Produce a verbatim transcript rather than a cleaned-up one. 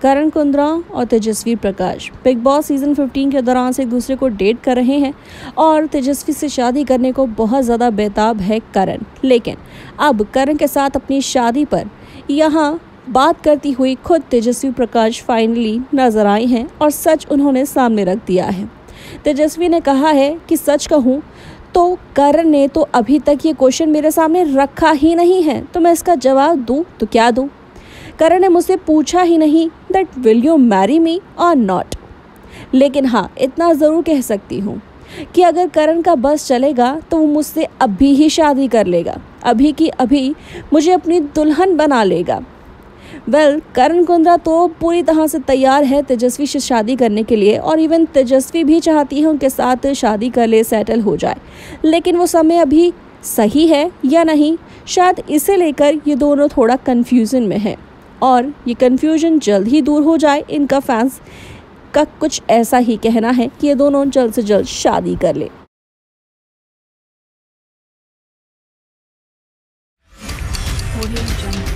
करण कुंद्रा और Tejasswi Prakash Bigg Boss season पंद्रह के दौरान से एक दूसरे को डेट कर रहे हैं और तेजस्वी से शादी करने को बहुत ज़्यादा बेताब है करण। लेकिन अब करण के साथ अपनी शादी पर यहाँ बात करती हुई खुद तेजस्वी प्रकाश फाइनली नजर आए हैं और सच उन्होंने सामने रख दिया है। तेजस्वी ने कहा है कि सच कहूँ तो करण ने तो अभी तक ये क्वेश्चन मेरे सामने रखा ही नहीं है, तो मैं इसका जवाब दूँ तो क्या दूँ। करण ने मुझसे पूछा ही नहीं that will you marry me और नॉट। लेकिन हाँ, इतना ज़रूर कह सकती हूँ कि अगर करण का बस चलेगा तो वो मुझसे अभी ही शादी कर लेगा, अभी की अभी मुझे अपनी दुल्हन बना लेगा। वेल well, करण कुंद्रा तो पूरी तरह से तैयार है तेजस्वी से शादी करने के लिए और इवन तेजस्वी भी चाहती है उनके साथ शादी कर ले, सेटल हो जाए। लेकिन वो समय अभी सही है या नहीं, शायद इसे लेकर ये दोनों थोड़ा कन्फ्यूज़न में है और ये कन्फ्यूजन जल्द ही दूर हो जाए। इनका फैंस का कुछ ऐसा ही कहना है कि ये दोनों जल्द से जल्द शादी कर ले। Audio Jungle.